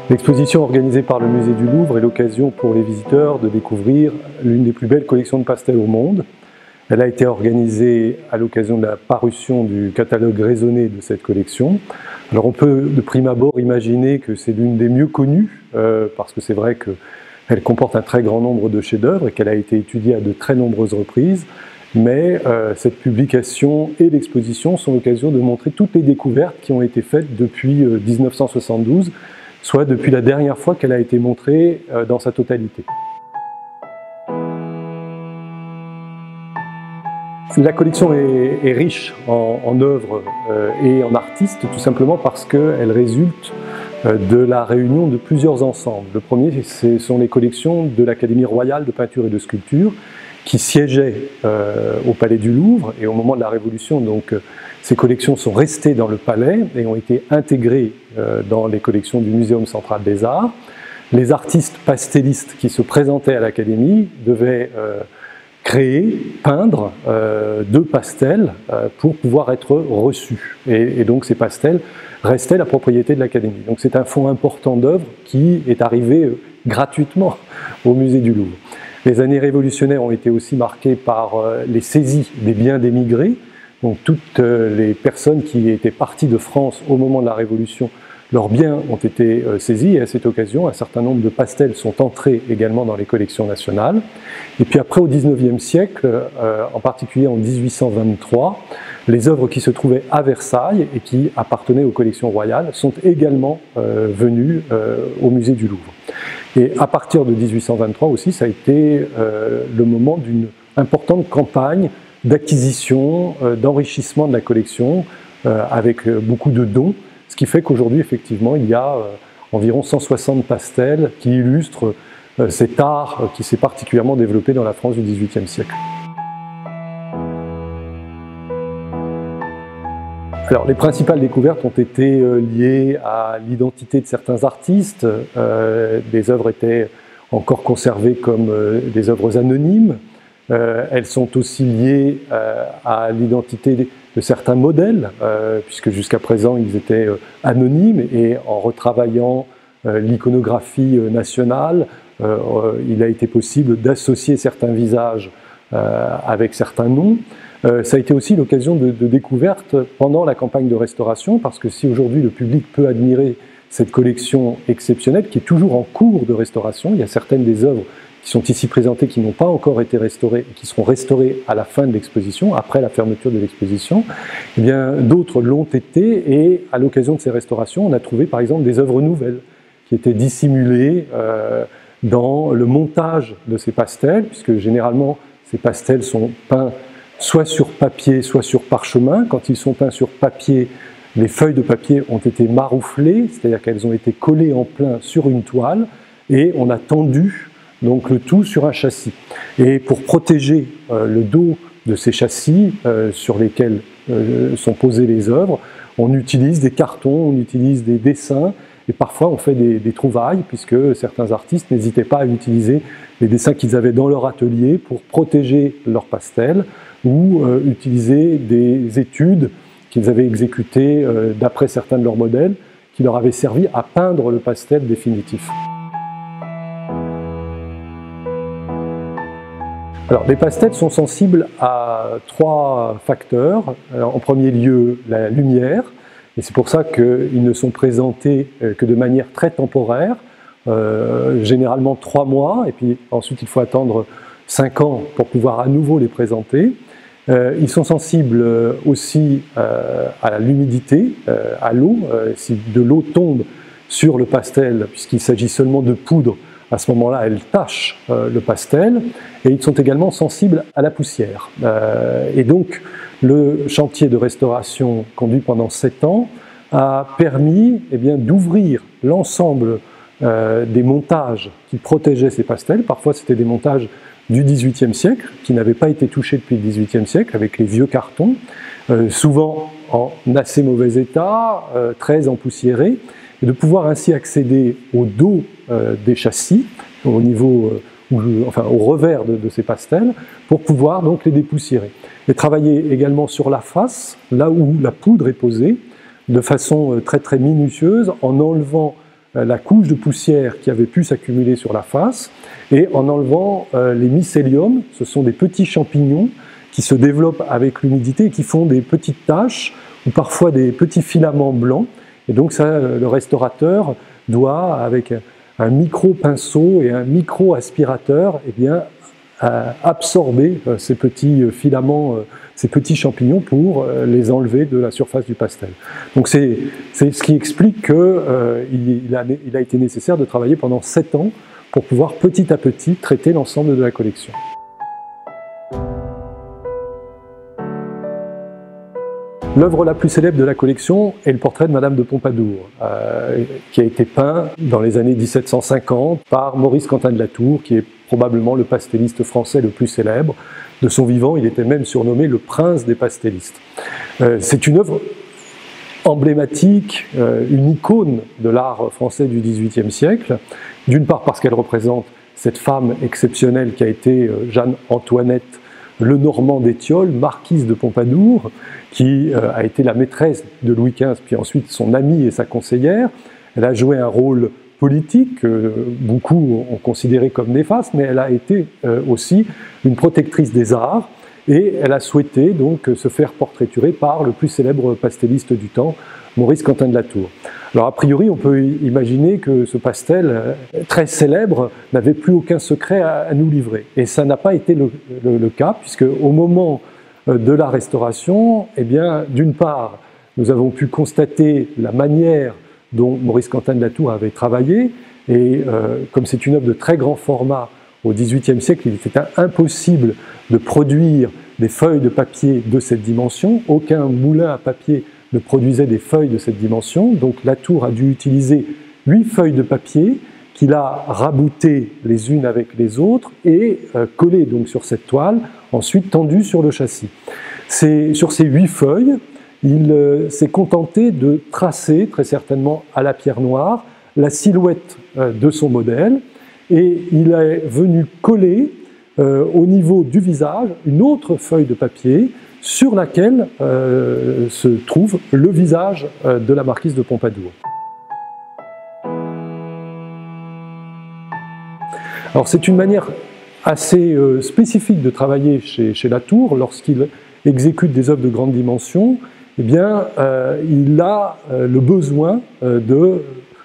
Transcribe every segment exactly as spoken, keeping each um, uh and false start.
L'exposition organisée par le musée du Louvre est l'occasion pour les visiteurs de découvrir l'une des plus belles collections de pastels au monde. Elle a été organisée à l'occasion de la parution du catalogue raisonné de cette collection. Alors on peut de prime abord imaginer que c'est l'une des mieux connues, euh, parce que c'est vrai qu'elle comporte un très grand nombre de chefs-d'œuvre et qu'elle a été étudiée à de très nombreuses reprises. Mais euh, cette publication et l'exposition sont l'occasion de montrer toutes les découvertes qui ont été faites depuis euh, mille neuf cent soixante-douze, soit depuis la dernière fois qu'elle a été montrée euh, dans sa totalité. La collection est, est riche en, en œuvres euh, et en artistes, tout simplement parce qu'elle résulte euh, de la réunion de plusieurs ensembles. Le premier, ce sont les collections de l'Académie royale de peinture et de sculpture, qui siégeaient euh, au Palais du Louvre, et au moment de la Révolution, donc, euh, ces collections sont restées dans le palais et ont été intégrées euh, dans les collections du Muséum central des arts. Les artistes pastellistes qui se présentaient à l'Académie devaient euh, créer, peindre euh, deux pastels euh, pour pouvoir être reçus. Et, et donc ces pastels restaient la propriété de l'Académie. Donc c'est un fonds important d'œuvres qui est arrivé euh, gratuitement au musée du Louvre. Les années révolutionnaires ont été aussi marquées par euh, les saisies des biens d'émigrés. Donc toutes euh, les personnes qui étaient parties de France au moment de la Révolution, leurs biens ont été euh, saisis, et à cette occasion, un certain nombre de pastels sont entrés également dans les collections nationales. Et puis après, au dix-neuvième siècle, euh, en particulier en mille huit cent vingt-trois, les œuvres qui se trouvaient à Versailles et qui appartenaient aux collections royales sont également euh, venues euh, au musée du Louvre. Et à partir de mille huit cent vingt-trois aussi, ça a été euh, le moment d'une importante campagne d'acquisition, euh, d'enrichissement de la collection, euh, avec euh, beaucoup de dons, ce qui fait qu'aujourd'hui, effectivement, il y a euh, environ cent soixante pastels qui illustrent euh, cet art euh, qui s'est particulièrement développé dans la France du dix-huitième siècle. Alors, les principales découvertes ont été euh, liées à l'identité de certains artistes. Euh, des œuvres étaient encore conservées comme euh, des œuvres anonymes. Euh, elles sont aussi liées euh, à l'identité de certains modèles, euh, puisque jusqu'à présent ils étaient euh, anonymes, et en retravaillant euh, l'iconographie euh, nationale, euh, euh, il a été possible d'associer certains visages euh, avec certains noms. Euh, ça a été aussi l'occasion de, de découverte pendant la campagne de restauration, parce que si aujourd'hui le public peut admirer cette collection exceptionnelle, qui est toujours en cours de restauration, il y a certaines des œuvres qui sont ici présentées qui n'ont pas encore été restaurées et qui seront restaurées à la fin de l'exposition, après la fermeture de l'exposition, eh bien d'autres l'ont été, et à l'occasion de ces restaurations, on a trouvé par exemple des œuvres nouvelles qui étaient dissimulées euh, dans le montage de ces pastels, puisque généralement ces pastels sont peints soit sur papier, soit sur parchemin. Quand ils sont peints sur papier, les feuilles de papier ont été marouflées, c'est-à-dire qu'elles ont été collées en plein sur une toile, et on a tendu donc le tout sur un châssis. Et pour protéger euh, le dos de ces châssis euh, sur lesquels euh, sont posées les œuvres, on utilise des cartons, on utilise des dessins, et parfois on fait des, des trouvailles, puisque certains artistes n'hésitaient pas à utiliser les dessins qu'ils avaient dans leur atelier pour protéger leurs pastels, ou euh, utiliser des études qu'ils avaient exécutées euh, d'après certains de leurs modèles, qui leur avaient servi à peindre le pastel définitif. Alors, les pastels sont sensibles à trois facteurs. Alors, en premier lieu, la lumière, et c'est pour ça qu'ils ne sont présentés que de manière très temporaire, euh, généralement trois mois, et puis ensuite il faut attendre cinq ans pour pouvoir à nouveau les présenter. Euh, ils sont sensibles aussi euh, à l'humidité, euh, à l'eau. Euh, si de l'eau tombe sur le pastel, puisqu'il s'agit seulement de poudre, à ce moment-là, elle tache euh, le pastel. Et ils sont également sensibles à la poussière. Euh, et donc, le chantier de restauration conduit pendant sept ans a permis eh bien, d'ouvrir l'ensemble euh, des montages qui protégeaient ces pastels. Parfois, c'était des montages du dix-huitième siècle, qui n'avaient pas été touchés depuis le dix-huitième siècle, avec les vieux cartons, euh, souvent en assez mauvais état, euh, très empoussiérés, et de pouvoir ainsi accéder au dos euh, des châssis, au niveau, euh, où, enfin au revers de, de ces pastels, pour pouvoir donc les dépoussiérer. Et travailler également sur la face, là où la poudre est posée, de façon très très minutieuse, en enlevant la couche de poussière qui avait pu s'accumuler sur la face et en enlevant les mycéliums, ce sont des petits champignons qui se développent avec l'humidité et qui font des petites taches ou parfois des petits filaments blancs. Et donc ça, le restaurateur doit, avec un micro-pinceau et un micro-aspirateur, eh bien, absorber ces petits filaments, ces petits champignons pour les enlever de la surface du pastel. Donc c'est ce qui explique qu'il euh, a, il a été nécessaire de travailler pendant sept ans pour pouvoir petit à petit traiter l'ensemble de la collection. L'œuvre la plus célèbre de la collection est le portrait de Madame de Pompadour, euh, qui a été peint dans les années mille sept cent cinquante par Maurice Quentin de la Tour, qui est probablement le pastelliste français le plus célèbre. De son vivant, il était même surnommé le prince des pastellistes. Euh, c'est une œuvre emblématique, euh, une icône de l'art français du dix-huitième siècle, d'une part parce qu'elle représente cette femme exceptionnelle qui a été euh, Jeanne-Antoinette Lenormand d'Étiole, marquise de Pompadour, qui euh, a été la maîtresse de Louis quinze, puis ensuite son amie et sa conseillère. Elle a joué un rôle politique que beaucoup ont considéré comme néfaste, mais elle a été euh, aussi une protectrice des arts, et elle a souhaité donc se faire portraiturer par le plus célèbre pastelliste du temps, Maurice Quentin de la Tour. Alors a priori, on peut imaginer que ce pastel euh, très célèbre n'avait plus aucun secret à, à nous livrer. Et ça n'a pas été le, le, le cas, puisque au moment euh, de la restauration, eh bien, d'une part, nous avons pu constater la manière dont Maurice Quentin de la Tour avait travaillé, et euh, comme c'est une œuvre de très grand format, au dix-huitième siècle, il était impossible de produire des feuilles de papier de cette dimension. Aucun moulin à papier ne produisait des feuilles de cette dimension, donc la Tour a dû utiliser huit feuilles de papier qu'il a raboutées les unes avec les autres et euh, collées donc sur cette toile, ensuite tendues sur le châssis. Sur ces huit feuilles, il euh, s'est contenté de tracer, très certainement à la pierre noire, la silhouette euh, de son modèle, et il est venu coller euh, au niveau du visage une autre feuille de papier sur laquelle euh, se trouve le visage euh, de la marquise de Pompadour. Alors c'est une manière assez euh, spécifique de travailler chez, chez la Tour. Lorsqu'il exécute des œuvres de grande dimension, eh bien, euh, il a euh, le besoin euh, de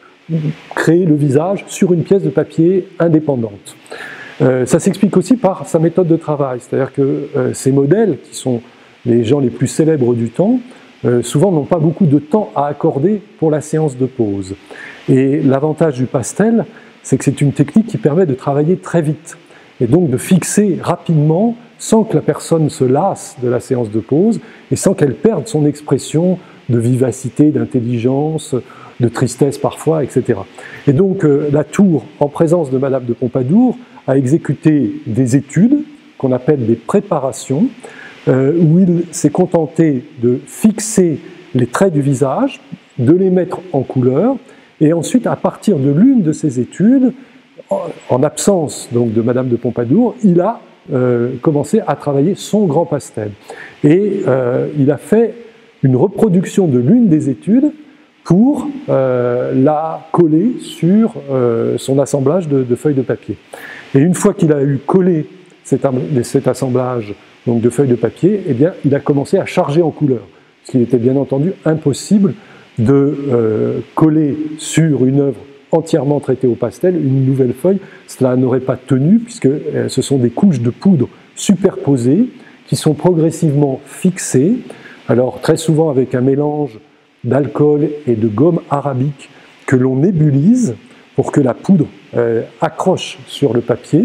créer le visage sur une pièce de papier indépendante. Euh, ça s'explique aussi par sa méthode de travail, c'est-à-dire que euh, ces modèles, qui sont les gens les plus célèbres du temps, euh, souvent n'ont pas beaucoup de temps à accorder pour la séance de pose. Et l'avantage du pastel, c'est que c'est une technique qui permet de travailler très vite, et donc de fixer rapidement, sans que la personne se lasse de la séance de pose, et sans qu'elle perde son expression de vivacité, d'intelligence, de tristesse parfois, et cetera. Et donc euh, la Tour, en présence de Madame de Pompadour, a exécuté des études qu'on appelle des préparations, euh, où il s'est contenté de fixer les traits du visage, de les mettre en couleur, et ensuite, à partir de l'une de ces études, en, en absence donc de Madame de Pompadour, il a euh, commencé à travailler son grand pastel. Et euh, il a fait une reproduction de l'une des études pour euh, la coller sur euh, son assemblage de, de feuilles de papier. Et une fois qu'il a eu collé cet, cet assemblage donc, de feuilles de papier, eh bien, il a commencé à charger en couleur, ce qui était bien entendu impossible de euh, coller sur une œuvre entièrement traitée au pastel une nouvelle feuille. Cela n'aurait pas tenu, puisque euh, ce sont des couches de poudre superposées qui sont progressivement fixées, alors très souvent avec un mélange d'alcool et de gomme arabique que l'on nébulise pour que la poudre euh, accroche sur le papier.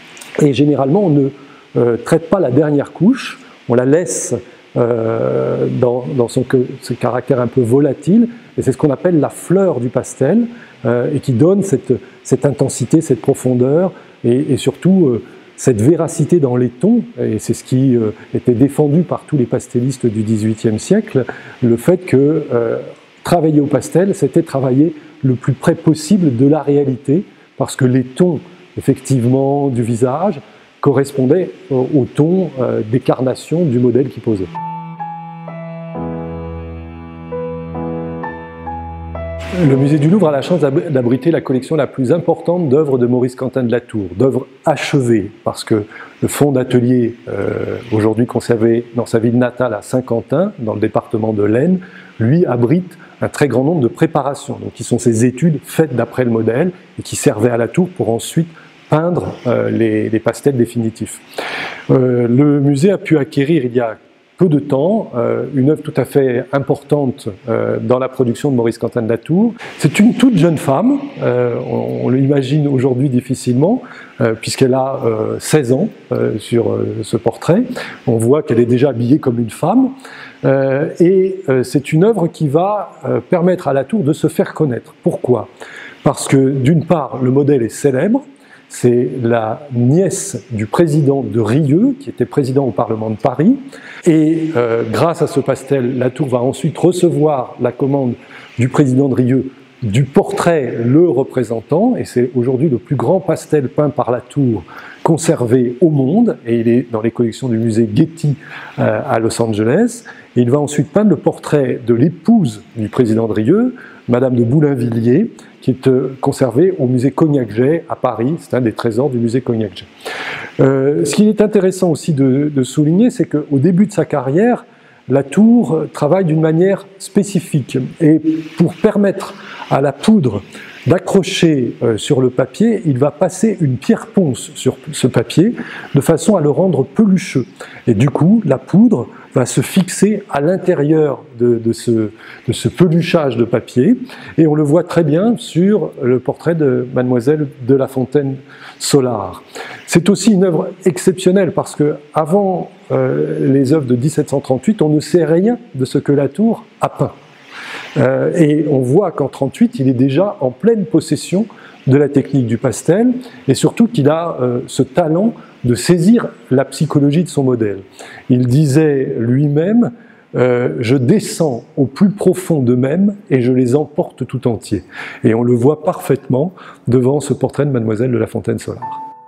Et généralement, on ne euh, traite pas la dernière couche, on la laisse euh, dans, dans son, ce caractère un peu volatile, et c'est ce qu'on appelle la fleur du pastel, euh, et qui donne cette, cette intensité, cette profondeur, et, et surtout euh, cette véracité dans les tons, et c'est ce qui euh, était défendu par tous les pastellistes du dix-huitième siècle, le fait que euh, travailler au pastel, c'était travailler le plus près possible de la réalité, parce que les tons, effectivement, du visage correspondaient au, au ton euh, d'écarnation du modèle qui posait. Le musée du Louvre a la chance d'abriter la collection la plus importante d'œuvres de Maurice Quentin de La Tour, d'œuvres achevées, parce que le fonds d'atelier, euh, aujourd'hui conservé dans sa ville natale à Saint-Quentin, dans le département de l'Aisne, lui abrite un très grand nombre de préparations, donc qui sont ces études faites d'après le modèle et qui servaient à La Tour pour ensuite peindre euh, les, les pastels définitifs. Euh, le musée a pu acquérir il y a peu de temps, euh, une œuvre tout à fait importante euh, dans la production de Maurice Quentin de La Tour. C'est une toute jeune femme, euh, on, on l'imagine aujourd'hui difficilement, euh, puisqu'elle a euh, seize ans euh, sur euh, ce portrait. On voit qu'elle est déjà habillée comme une femme, euh, et euh, c'est une œuvre qui va euh, permettre à La Tour de se faire connaître. Pourquoi? Parce que d'une part, le modèle est célèbre. C'est la nièce du président de Rieux, qui était président au Parlement de Paris. Et euh, grâce à ce pastel, La Tour va ensuite recevoir la commande du président de Rieux du portrait le représentant. Et c'est aujourd'hui le plus grand pastel peint par La Tour conservé au monde. Et il est dans les collections du musée Getty euh, à Los Angeles. Et il va ensuite peindre le portrait de l'épouse du président de Rieux, Madame de Boulainvilliers, qui est conservé au musée Cognacq-Jay à Paris. C'est un des trésors du musée Cognacq-Jay. Euh, ce qui est intéressant aussi de, de souligner, c'est qu'au début de sa carrière, La Tour travaille d'une manière spécifique. Et pour permettre à la poudre d'accrocher euh, sur le papier, il va passer une pierre ponce sur ce papier de façon à le rendre pelucheux. Et du coup, la poudre va se fixer à l'intérieur de, de, ce, de ce peluchage de papier. Et on le voit très bien sur le portrait de Mademoiselle de La Fontaine-Solar. C'est aussi une œuvre exceptionnelle parce que avant euh, les œuvres de mille sept cent trente-huit, on ne sait rien de ce que La Tour a peint. Euh, et on voit qu'en mille neuf cent trente-huit, il est déjà en pleine possession de la technique du pastel, et surtout qu'il a euh, ce talent de saisir la psychologie de son modèle. Il disait lui-même euh, « Je descends au plus profond d'eux-mêmes et je les emporte tout entiers ». Et on le voit parfaitement devant ce portrait de Mademoiselle de La Fontaine-Solar.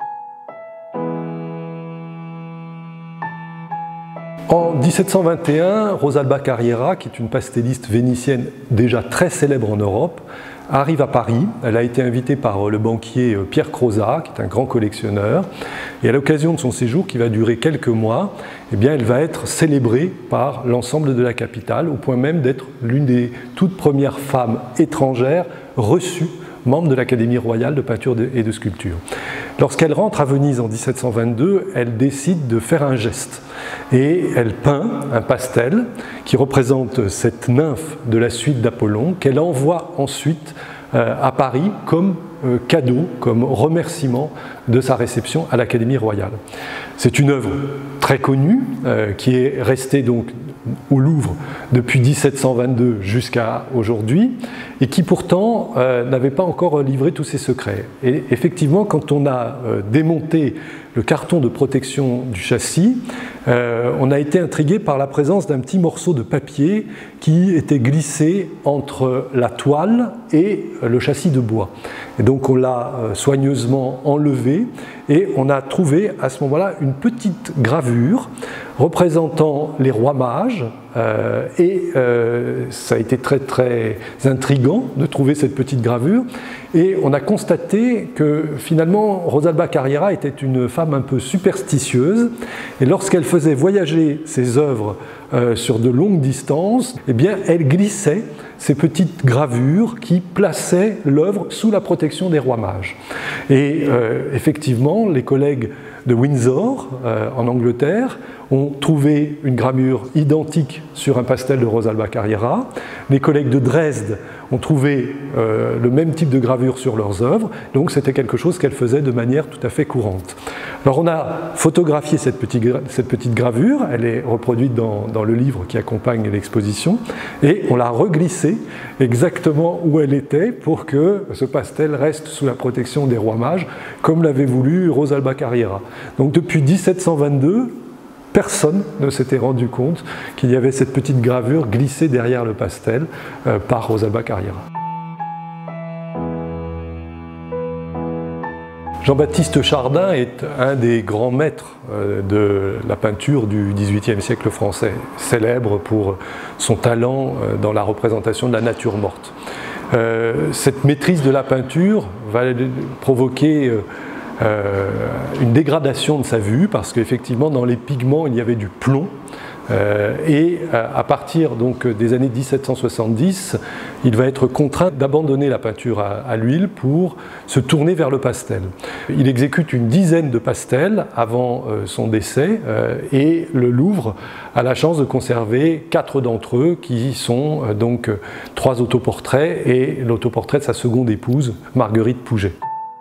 En mille sept cent vingt et un, Rosalba Carriera, qui est une pastelliste vénitienne déjà très célèbre en Europe, arrive à Paris. Elle a été invitée par le banquier Pierre Crozat, qui est un grand collectionneur. Et à l'occasion de son séjour, qui va durer quelques mois, eh bien, elle va être célébrée par l'ensemble de la capitale, au point même d'être l'une des toutes premières femmes étrangères reçues membre de l'Académie royale de peinture et de sculpture. Lorsqu'elle rentre à Venise en mille sept cent vingt-deux, elle décide de faire un geste et elle peint un pastel qui représente cette nymphe de la suite d'Apollon qu'elle envoie ensuite euh, à Paris comme euh, cadeau, comme remerciement de sa réception à l'Académie royale. C'est une œuvre très connue euh, qui est restée donc au Louvre depuis mille sept cent vingt-deux jusqu'à aujourd'hui et qui pourtant euh, n'avait pas encore livré tous ses secrets. Et effectivement, quand on a euh, démonté le carton de protection du châssis, euh, on a été intrigué par la présence d'un petit morceau de papier qui était glissé entre la toile et le châssis de bois. Et donc on l'a euh, soigneusement enlevé et on a trouvé à ce moment-là une petite gravure représentant les rois mages euh, et euh, ça a été très très intriguant de trouver cette petite gravure et on a constaté que finalement Rosalba Carriera était une femme un peu superstitieuse et lorsqu'elle faisait voyager ses œuvres euh, sur de longues distances, eh bien elle glissait ces petites gravures qui plaçaient l'œuvre sous la protection des rois mages. Et euh, effectivement, les collègues de Windsor, euh, en Angleterre, ont trouvé une gravure identique sur un pastel de Rosalba Carriera. Les collègues de Dresde ont trouvé euh, le même type de gravure sur leurs œuvres, donc c'était quelque chose qu'elles faisaient de manière tout à fait courante. Alors on a photographié cette petite, cette petite gravure, elle est reproduite dans, dans le livre qui accompagne l'exposition, et on l'a reglissée exactement où elle était pour que ce pastel reste sous la protection des rois mages, comme l'avait voulu Rosalba Carriera. Donc depuis mille sept cent vingt-deux, personne ne s'était rendu compte qu'il y avait cette petite gravure glissée derrière le pastel euh, par Rosalba Carriera. Jean-Baptiste Chardin est un des grands maîtres euh, de la peinture du dix-huitième siècle français, célèbre pour son talent euh, dans la représentation de la nature morte. Euh, cette maîtrise de la peinture va provoquer euh, euh, une dégradation de sa vue, parce qu'effectivement dans les pigments il y avait du plomb. Euh, et à partir donc, des années mille sept cent soixante-dix, il va être contraint d'abandonner la peinture à, à l'huile pour se tourner vers le pastel. Il exécute une dizaine de pastels avant euh, son décès euh, et le Louvre a la chance de conserver quatre d'entre eux qui sont euh, donc euh, trois autoportraits et l'autoportrait de sa seconde épouse, Marguerite Pouget.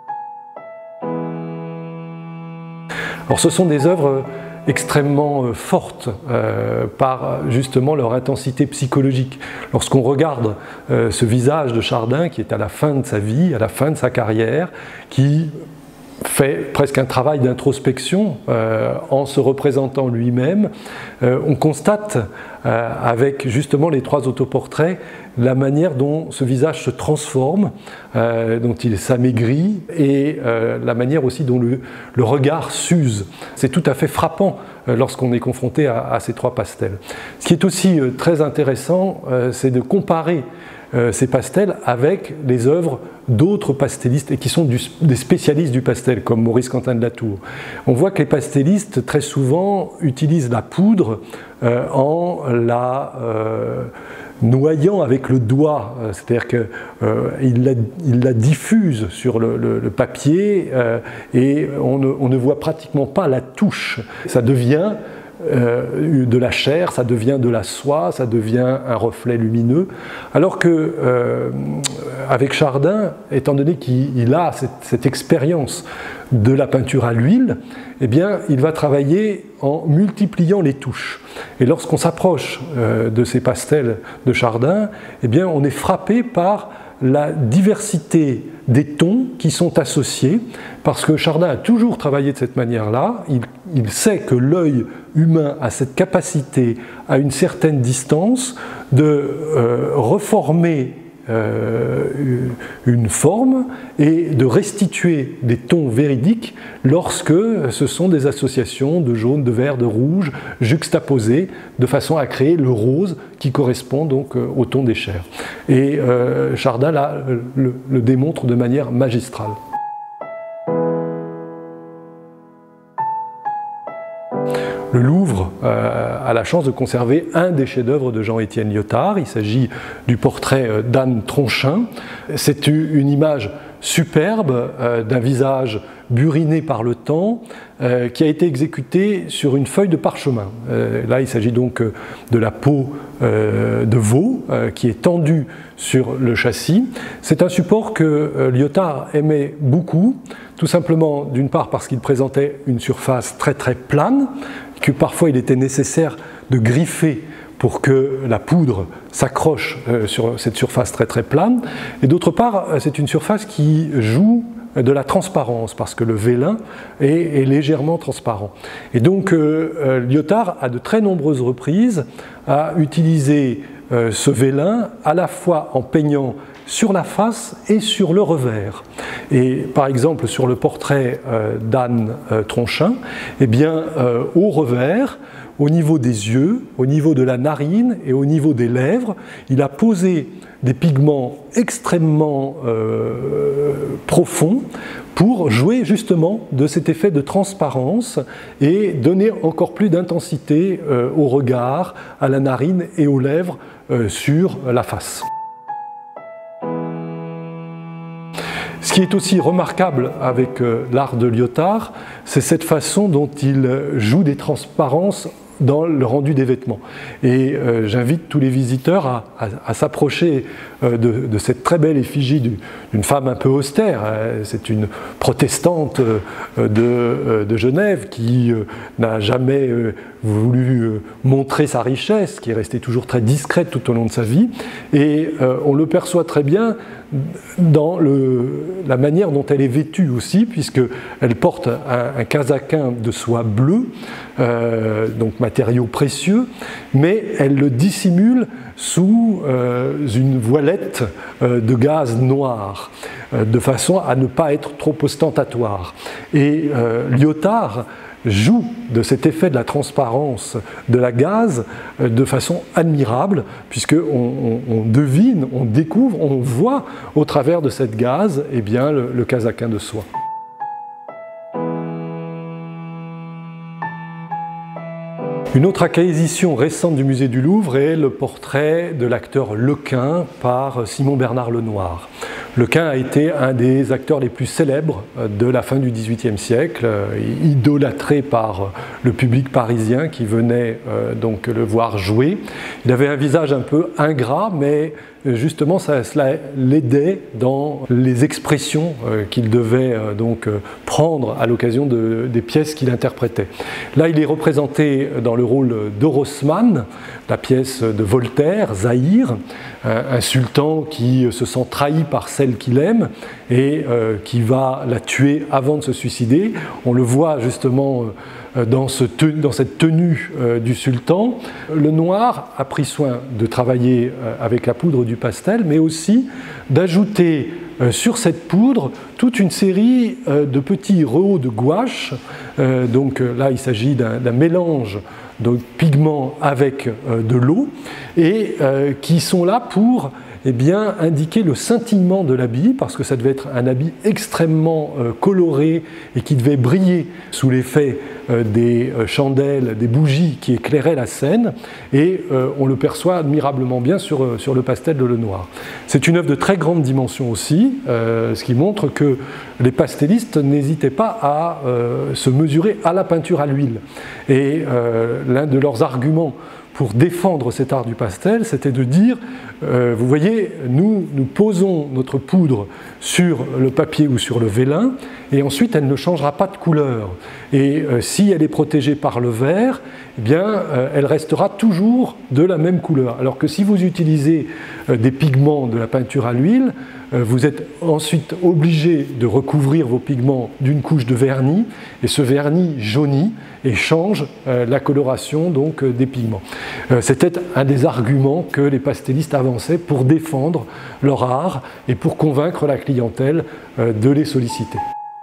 Alors ce sont des œuvres extrêmement fortes euh, par justement leur intensité psychologique. Lorsqu'on regarde euh, ce visage de Chardin qui est à la fin de sa vie, à la fin de sa carrière, qui fait presque un travail d'introspection euh, en se représentant lui-même, euh, on constate euh, avec justement les trois autoportraits la manière dont ce visage se transforme, euh, dont il s'amaigrit et euh, la manière aussi dont le, le regard s'use. C'est tout à fait frappant euh, lorsqu'on est confronté à, à ces trois pastels. Ce qui est aussi euh, très intéressant, euh, c'est de comparer Euh, ces pastels avec les œuvres d'autres pastellistes et qui sont du, des spécialistes du pastel comme Maurice Quentin de la Tour. On voit que les pastellistes très souvent utilisent la poudre euh, en la euh, noyant avec le doigt, euh, c'est-à-dire qu'ils euh, la, il la diffusent sur le, le, le papier euh, et on ne, on ne voit pratiquement pas la touche. Ça devient Euh, de la chair, ça devient de la soie, ça devient un reflet lumineux, alors que euh, avec Chardin, étant donné qu'il a cette, cette expérience de la peinture à l'huile, eh bien, il va travailler en multipliant les touches. Et lorsqu'on s'approche euh, de ces pastels de Chardin, eh bien, on est frappé par la diversité des tons qui sont associés, parce que Chardin a toujours travaillé de cette manière-là. Il, il sait que l'œil humain a cette capacité, à une certaine distance, de euh, reformer euh, une forme et de restituer des tons véridiques lorsque ce sont des associations de jaune, de vert, de rouge juxtaposées de façon à créer le rose qui correspond donc au ton des chairs. Et euh, Chardin là, le, le démontre de manière magistrale. Le Louvre euh, a la chance de conserver un des chefs-d'œuvre de Jean-Étienne Lyotard. Il s'agit du portrait euh, d'Anne Tronchin. C'est une image superbe euh, d'un visage buriné par le temps euh, qui a été exécuté sur une feuille de parchemin. Euh, là, il s'agit donc euh, de la peau euh, de veau euh, qui est tendue sur le châssis. C'est un support que euh, Lyotard aimait beaucoup, tout simplement d'une part parce qu'il présentait une surface très très plane, que parfois il était nécessaire de griffer pour que la poudre s'accroche euh, sur cette surface très très plane, et d'autre part c'est une surface qui joue de la transparence, parce que le vélin est, est légèrement transparent. Et donc euh, Lyotard, à de très nombreuses reprises, a utilisé euh, ce vélin à la fois en peignant sur la face et sur le revers. Et par exemple sur le portrait euh, d'Anne euh, Tronchin, eh bien, euh, au revers, au niveau des yeux, au niveau de la narine et au niveau des lèvres, il a posé des pigments extrêmement euh, profonds pour jouer justement de cet effet de transparence et donner encore plus d'intensité euh, au regard, à la narine et aux lèvres euh, sur la face. Ce qui est aussi remarquable avec euh, l'art de Lyotard, c'est cette façon dont il joue des transparences dans le rendu des vêtements. Et euh, j'invite tous les visiteurs à, à, à s'approcher euh, de, de cette très belle effigie d'une femme un peu austère. C'est une protestante euh, de, euh, de Genève qui euh, n'a jamais euh, voulu euh, montrer sa richesse, qui est restée toujours très discrète tout au long de sa vie. Et euh, on le perçoit très bien dans le, la manière dont elle est vêtue aussi, puisqu'elle porte un, un casaquin de soie bleue, euh, donc matériau précieux, mais elle le dissimule sous euh, une voilette euh, de gaze noir, euh, de façon à ne pas être trop ostentatoire. Et euh, Lyotard joue de cet effet de la transparence de la gaze de façon admirable, puisqu'on on, on devine, on découvre, on voit au travers de cette gaze eh bien, le, le casaquin de soie. Une autre acquisition récente du musée du Louvre est le portrait de l'acteur Lequin par Simon Bernard Lenoir. Lequin a été un des acteurs les plus célèbres de la fin du dix-huitième siècle, idolâtré par le public parisien qui venait donc le voir jouer. Il avait un visage un peu ingrat, mais justement ça, cela l'aidait dans les expressions qu'il devait donc prendre à l'occasion de, des pièces qu'il interprétait. Là, il est représenté dans le rôle d'Orosmane, la pièce de Voltaire, Zahir, un, un sultan qui se sent trahi par celle qu'il aime et euh, qui va la tuer avant de se suicider. On le voit justement euh, dans, ce te, dans cette tenue euh, du sultan. Lenoir a pris soin de travailler euh, avec la poudre du pastel, mais aussi d'ajouter euh, sur cette poudre toute une série euh, de petits rehauts de gouache. Euh, donc euh, là, il s'agit d'un, d'un mélange de pigments avec euh, de l'eau, et euh, qui sont là pour eh bien, indiquer le scintillement de l'habit, parce que ça devait être un habit extrêmement euh, coloré et qui devait briller sous l'effet euh, des euh, chandelles, des bougies qui éclairaient la scène, et euh, on le perçoit admirablement bien sur, euh, sur le pastel de Lenoir. C'est une œuvre de très grande dimension aussi, euh, ce qui montre que les pastellistes n'hésitaient pas à euh, se mesurer à la peinture à l'huile. Et euh, l'un de leurs arguments pour défendre cet art du pastel, c'était de dire, euh, vous voyez, nous, nous posons notre poudre sur le papier ou sur le vélin, et ensuite elle ne changera pas de couleur. Et euh, si elle est protégée par le verre, eh bien, euh, elle restera toujours de la même couleur. Alors que si vous utilisez euh, des pigments de la peinture à l'huile, euh, vous êtes ensuite obligé de recouvrir vos pigments d'une couche de vernis, et ce vernis jaunit et change euh, la coloration donc, euh, des pigments. Euh, C'était un des arguments que les pastellistes avançaient pour défendre leur art et pour convaincre la clientèle euh, de les solliciter.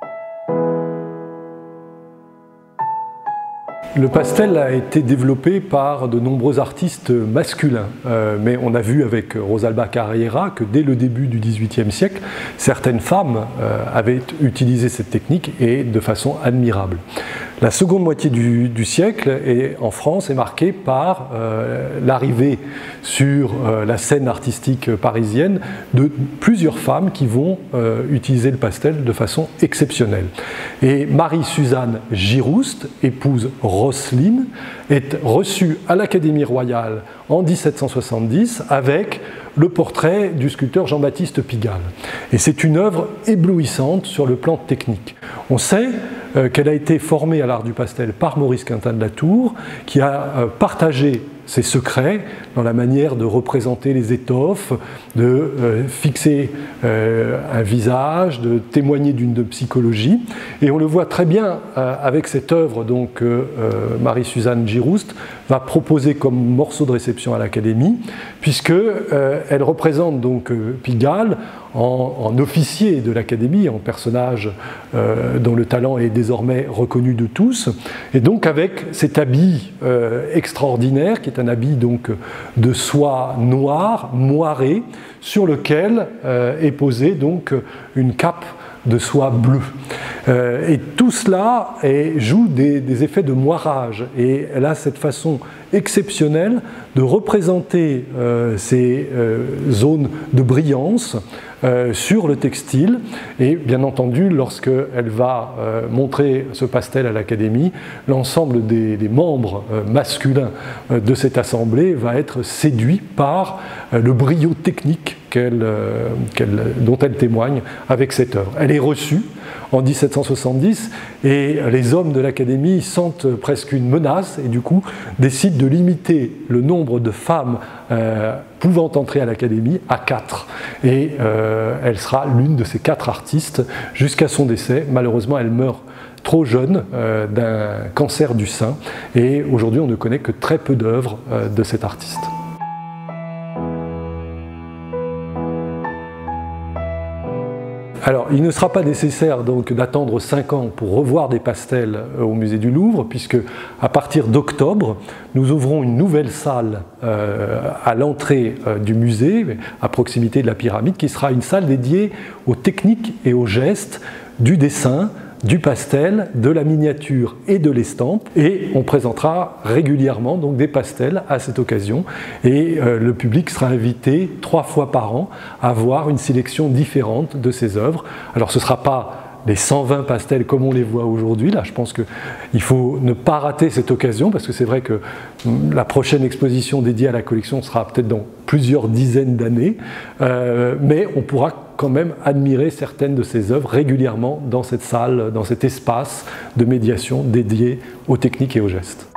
Le pastel a été développé par de nombreux artistes masculins, euh, mais on a vu avec Rosalba Carriera que dès le début du dix-huitième siècle, certaines femmes euh, avaient utilisé cette technique et de façon admirable. La seconde moitié du, du siècle est, en France est marquée par euh, l'arrivée sur euh, la scène artistique parisienne de plusieurs femmes qui vont euh, utiliser le pastel de façon exceptionnelle. Et Marie-Suzanne Girouste, épouse Roselyne, est reçue à l'Académie royale en dix-sept cent soixante-dix avec le portrait du sculpteur Jean-Baptiste Pigalle. Et c'est une œuvre éblouissante sur le plan technique. On sait euh, qu'elle a été formée à l'art du pastel par Maurice Quintin de la Tour, qui a euh, partagé ses secrets dans la manière de représenter les étoffes, de euh, fixer euh, un visage, de témoigner d'une psychologie. Et on le voit très bien euh, avec cette œuvre donc euh, Marie-Suzanne Girouste va proposer comme morceau de réception à l'Académie, puisque euh, elle représente donc euh, Pigalle en, en officier de l'Académie, en personnage euh, dont le talent est désormais reconnu de tous, et donc avec cet habit euh, extraordinaire qui est un habit donc de soie noire, moirée, sur lequel euh, est posée donc une cape de soie bleue. Euh, et tout cela est, joue des, des effets de moirage, et elle a cette façon exceptionnelle de représenter euh, ces euh, zones de brillance euh, sur le textile. Et bien entendu, lorsqu'elle va euh, montrer ce pastel à l'Académie, l'ensemble des, des membres euh, masculins euh, de cette assemblée va être séduit par euh, le brio technique qu'elle, euh, qu'elle, dont elle témoigne avec cette œuvre. Elle est reçue en dix-sept cent soixante-dix et les hommes de l'Académie sentent presque une menace et du coup décident de limiter le nombre de femmes euh, pouvant entrer à l'Académie à quatre. Et euh, elle sera l'une de ces quatre artistes jusqu'à son décès. Malheureusement, elle meurt trop jeune euh, d'un cancer du sein et aujourd'hui on ne connaît que très peu d'œuvres euh, de cet artiste. Alors, il ne sera pas nécessaire donc d'attendre cinq ans pour revoir des pastels au musée du Louvre, puisque à partir d'octobre, nous ouvrons une nouvelle salle euh, à l'entrée euh, du musée, à proximité de la pyramide, qui sera une salle dédiée aux techniques et aux gestes du dessin, du pastel, de la miniature et de l'estampe, et on présentera régulièrement donc des pastels à cette occasion, et euh, le public sera invité trois fois par an à voir une sélection différente de ces œuvres. Alors ce ne sera pas les cent vingt pastels comme on les voit aujourd'hui, là je pense qu'il faut ne pas rater cette occasion, parce que c'est vrai que la prochaine exposition dédiée à la collection sera peut-être dans plusieurs dizaines d'années, euh, mais on pourra quand même admirer certaines de ces œuvres régulièrement dans cette salle, dans cet espace de médiation dédié aux techniques et aux gestes.